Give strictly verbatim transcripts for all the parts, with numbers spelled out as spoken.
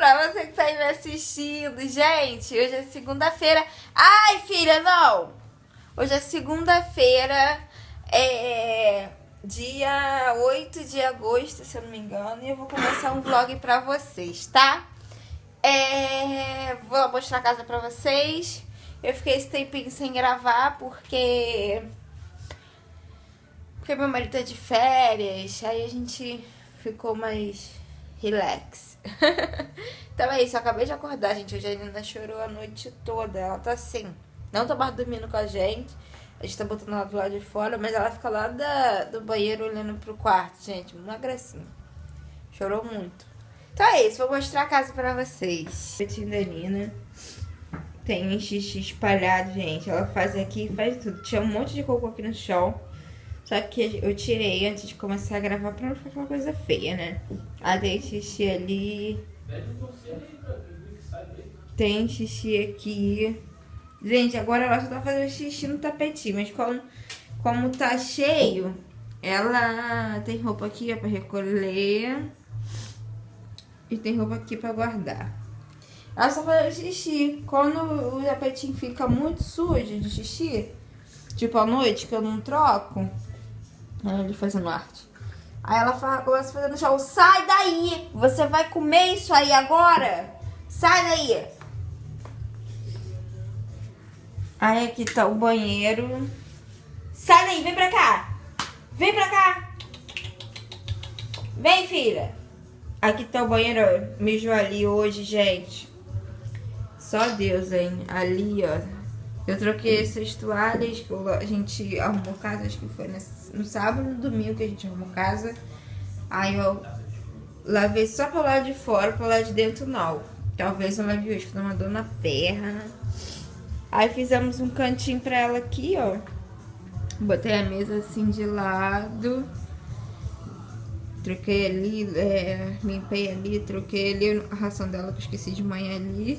pra você que tá aí me assistindo. Gente, hoje é segunda-feira. Ai, filha, não! Hoje é segunda-feira, é dia oito de agosto, se eu não me engano. E eu vou começar um vlog pra vocês, tá? É... Vou mostrar a casa pra vocês. Eu fiquei esse tempinho sem gravar porque... Porque meu marido tá de férias. Aí a gente ficou mais relax. Então é isso, eu acabei de acordar, gente. Hoje a Nina chorou a noite toda. Ela tá assim, não tá mais dormindo com a gente. A gente tá botando ela do lado de fora, mas ela fica lá da, do banheiro olhando pro quarto, gente. Uma gracinha. Chorou muito. Então é isso, vou mostrar a casa pra vocês. Petinho da Nina. Tem um xixi espalhado, gente. Ela faz aqui e faz tudo. Tinha um monte de cocô aqui no chão. Só que eu tirei antes de começar a gravar pra não ficar uma coisa feia, né? Ah, tem xixi ali. Tem xixi aqui. Gente, agora ela só tá fazendo xixi no tapetinho. Mas como, como tá cheio, ela tem roupa aqui ó, pra recolher. E tem roupa aqui pra guardar. Ela só faz xixi. Quando o tapetinho fica muito sujo de xixi, tipo à noite que eu não troco, olha ele fazendo arte. Aí ela fala, começa a fazer no chão. Sai daí! Você vai comer isso aí agora? Sai daí! Aí aqui tá o banheiro. Sai daí, vem pra cá! Vem pra cá! Vem, filha! Aqui tá o banheiro, mijou ali hoje, gente. Só Deus, hein? Ali, ó. Eu troquei essas toalhas que a gente arrumou casa, acho que foi no sábado e no domingo que a gente arrumou casa. Aí eu lavei só pro lado de fora, pro lado de dentro não. Talvez eu lave hoje, que dá uma dor na perna. Aí fizemos um cantinho pra ela aqui, ó. Botei a mesa assim de lado. Troquei ali, é, limpei ali, troquei ali a ração dela que eu esqueci de manhã ali.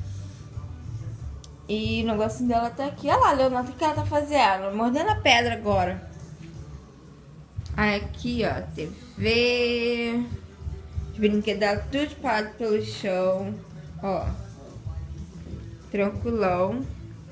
E o negocinho dela tá aqui. Olha lá, Leonardo, o que ela tá fazendo? Mordendo a pedra agora. Aí aqui, ó, T V. Os brinquedos dela tudo espalhado pelo chão. Ó. Tranquilão.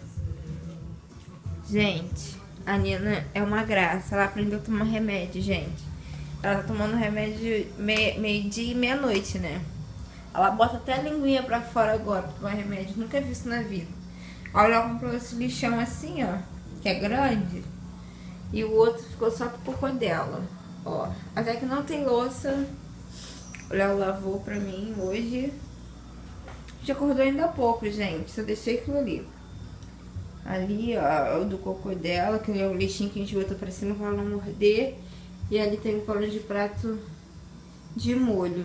Gente, a Nina é uma graça. Ela aprendeu a tomar remédio, gente. Ela tá tomando remédio meio-dia e meia-noite, né? Ela bota até a linguinha pra fora agora pra tomar remédio. Nunca vi isso na vida. Olha, ela comprou esse lixão assim, ó, que é grande. E o outro ficou só pro cocô dela, ó. Até que não tem louça. Olha, ela lavou pra mim hoje. Já acordou ainda há pouco, gente. Só deixei aquilo ali. Ali, ó, o do cocô dela, que é o lixinho que a gente botou pra cima pra ela não morder. E ali tem um pano de prato de molho.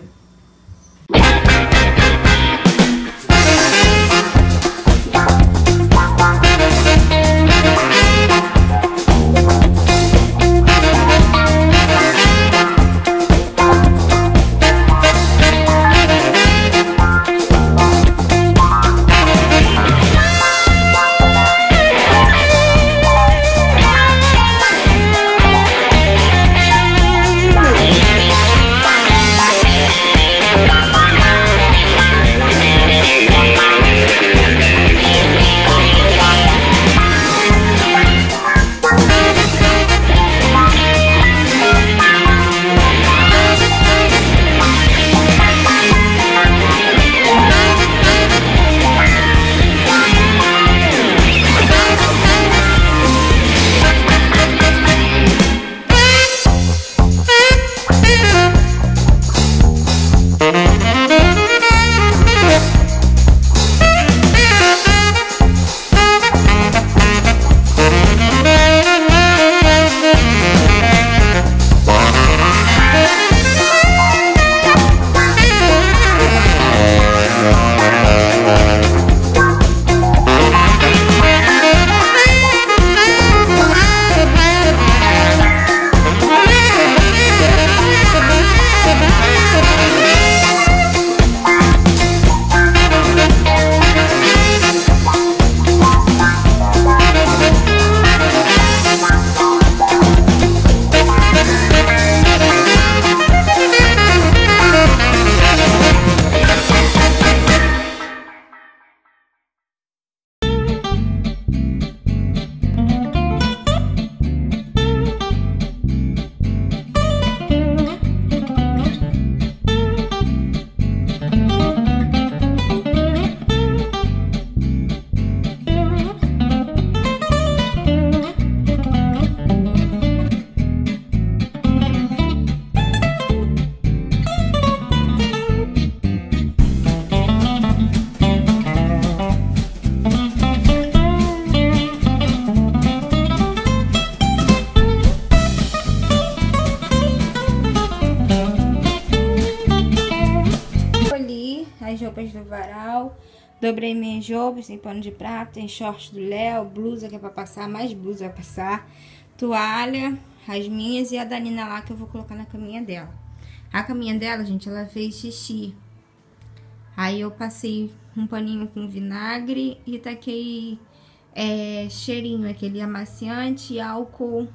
as roupas do varal. Dobrei minhas roupas, tem pano de prato, tem short do Léo, blusa que é pra passar, mais blusa vai passar, toalha, as minhas e a da Nina lá que eu vou colocar na caminha dela. A caminha dela, gente, ela fez xixi. Aí eu passei um paninho com vinagre e taquei é, cheirinho, aquele amaciante, álcool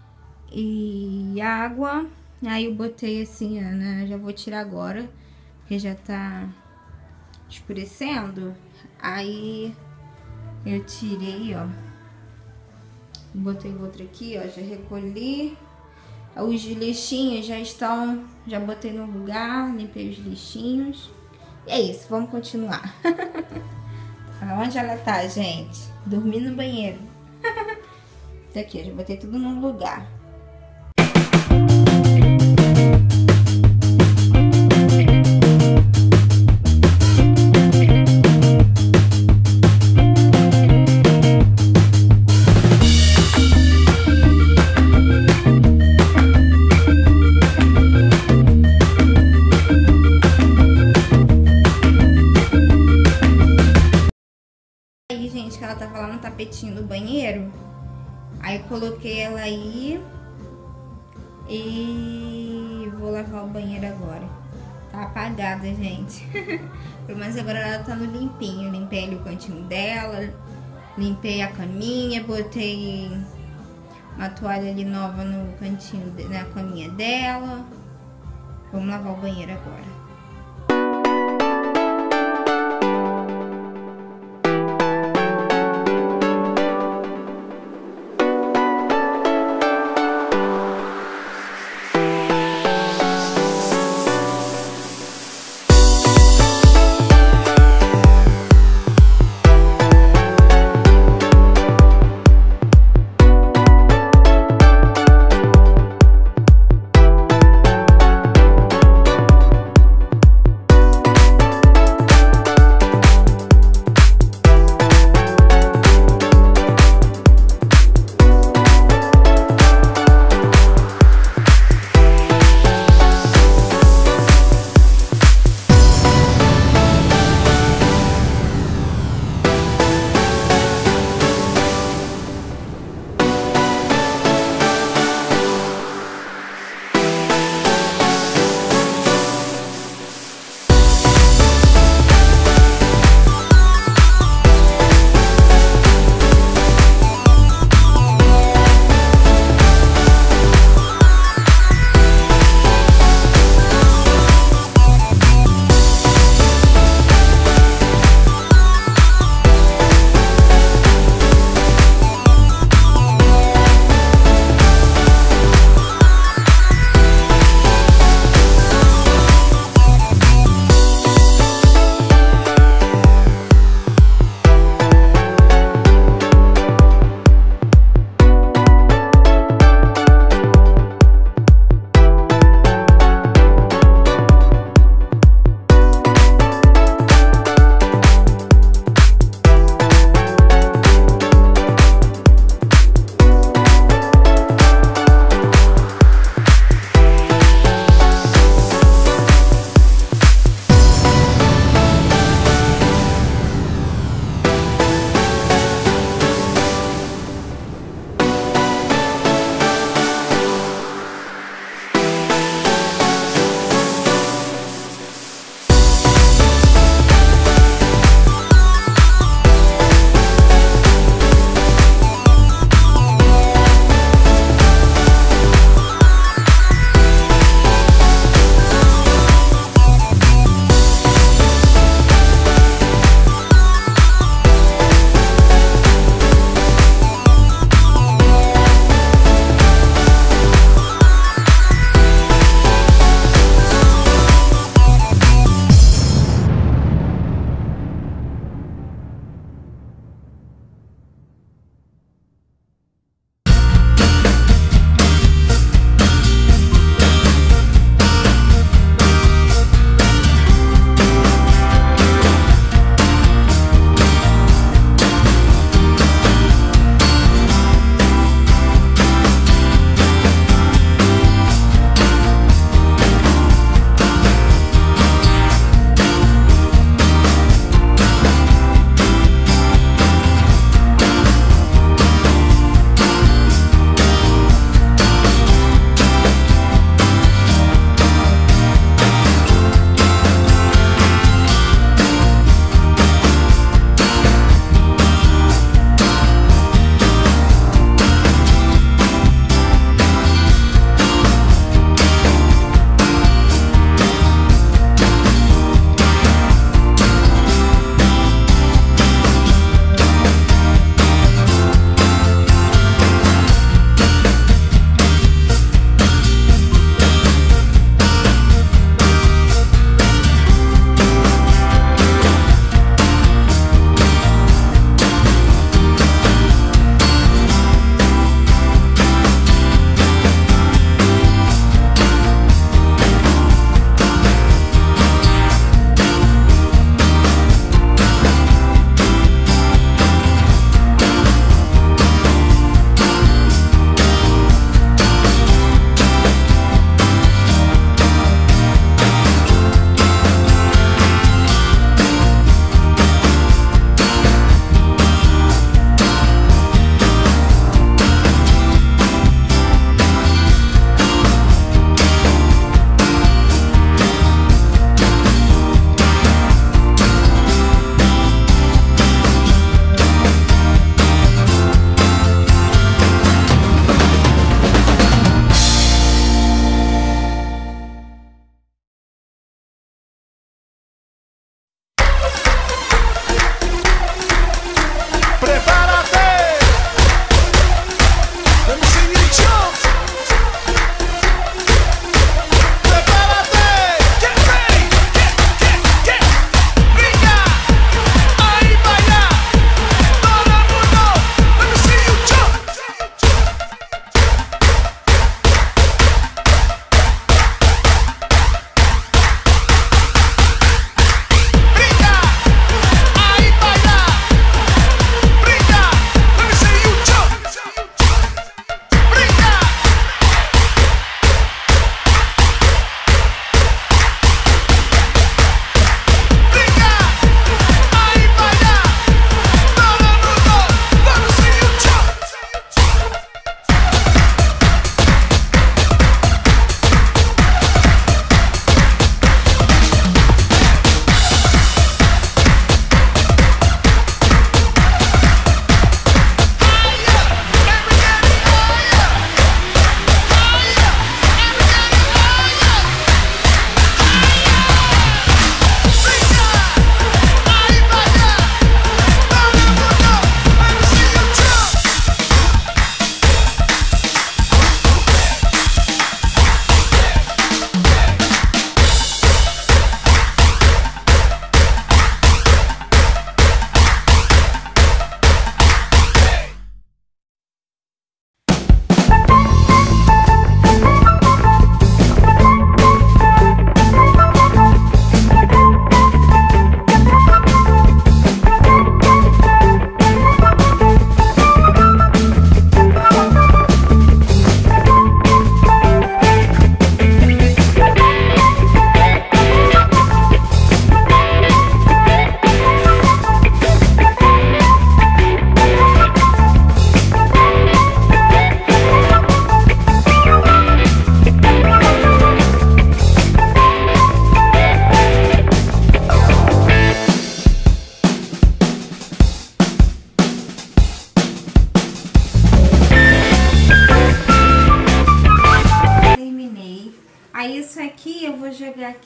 e água. Aí eu botei assim, né? Já vou tirar agora, porque já tá escurecendo. Aí eu tirei, ó. Botei outro aqui, ó. Já recolhi. Os lixinhos já estão... Já botei no lugar, limpei os lixinhos. E é isso, vamos continuar. Onde ela tá, gente? Dormindo no banheiro. Isso aqui, eu já botei tudo no lugar. Que ela tava lá no tapetinho do banheiro. Aí coloquei ela aí e vou lavar o banheiro agora. Tá apagada, gente. Pelo menos agora ela tá no limpinho. Limpei ali o cantinho dela, limpei a caminha, botei uma toalha ali nova no cantinho, na caminha dela. Vamos lavar o banheiro agora.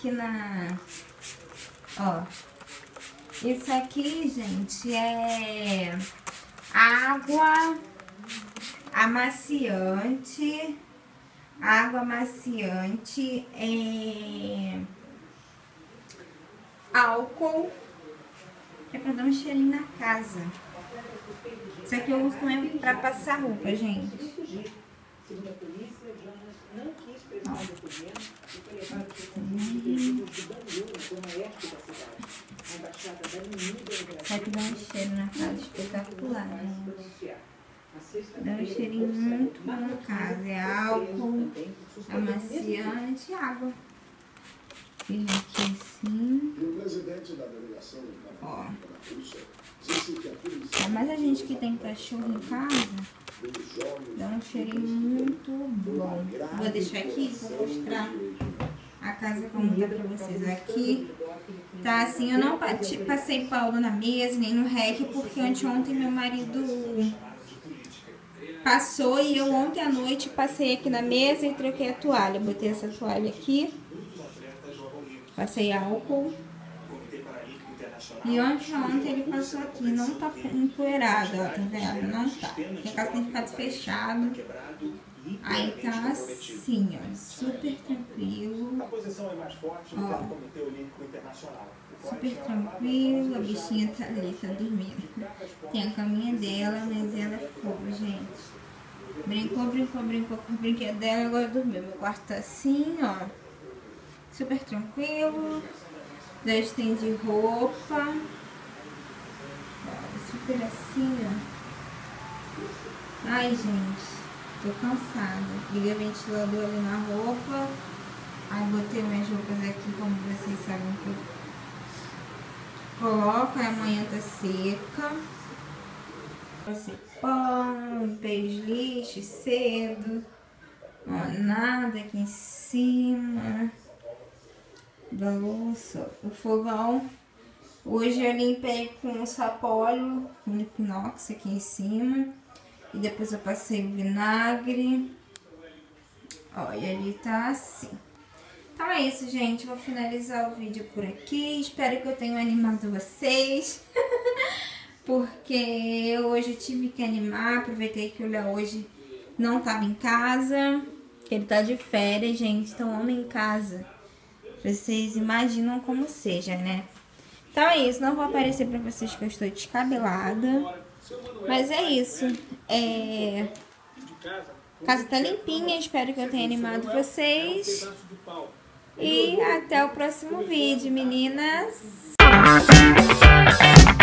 aqui na... Ó. Isso aqui, gente, é água amaciante. Água amaciante. É... álcool. Que é pra dar um cheirinho na casa. Isso aqui eu uso também pra passar roupa, gente. Segundo a polícia, Jonas não quis prestar depoimento e foi levado para o conjunto de Bangu, na zona oeste da cidade. A embaixada da Namíbia... Isso aqui dá um cheiro na casa espetacular, gente. Dá um cheirinho muito bom na casa. É álcool, amaciante e água. Fiz aqui assim. Ó. É mais a gente que tem cachorro em casa. Dá um cheirinho muito bom. Vou deixar aqui e vou mostrar a casa como tá pra vocês. Aqui tá assim, eu não passei Paulo na mesa nem no rec, porque anteontem meu marido passou e eu ontem à noite passei aqui na mesa e troquei a toalha. Botei essa toalha aqui, passei álcool. E ontem, ontem ele passou aqui, não tá empoeirado, ó, tá vendo? Não tá, porque a casa tem ficado fechada. Aí tá assim, ó, super tranquilo. Ó, super tranquilo, a bichinha tá ali, tá dormindo. Tem a caminha dela, mas ela é fogo, gente. Brincou, brincou, brincou com o brinquedo dela e agora dormiu. Meu quarto tá assim, ó, super tranquilo. Já estendi roupa. Super assim, ó. Ai, gente, tô cansada. Liguei o ventilador ali na roupa. Aí botei minhas roupas aqui, como vocês sabem que eu coloco. Aí amanhã tá seca. Passei pano, limpei os lixos cedo. Ó, nada aqui em cima da louça. O fogão, hoje eu limpei com o sapólio, com inox aqui em cima. E depois eu passei o vinagre. Ó, e ali tá assim. Então é isso, gente. Vou finalizar o vídeo por aqui. Espero que eu tenha animado vocês. Porque hoje eu tive que animar. Aproveitei que o Léo hoje não tava em casa. Que ele tá de férias, gente. Então, homem em casa, vocês imaginam como seja, né? Então é isso. Não vou aparecer pra vocês que eu estou descabelada. Mas é isso. É... A casa tá limpinha. Espero que eu tenha animado vocês. E até o próximo vídeo, meninas.